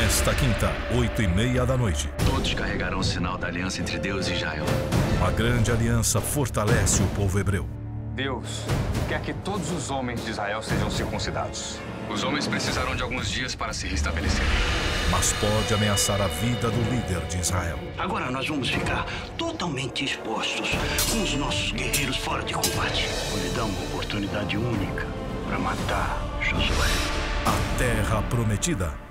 Nesta quinta, 8h30 da noite. Todos carregarão o sinal da aliança entre Deus e Israel. A grande aliança fortalece o povo hebreu. Deus quer que todos os homens de Israel sejam circuncidados. Os homens precisarão de alguns dias para se restabelecerem. Mas pode ameaçar a vida do líder de Israel. Agora nós vamos ficar totalmente expostos, com os nossos guerreiros fora de combate. Vou lhe dar uma oportunidade única para matar Josué. A Terra Prometida.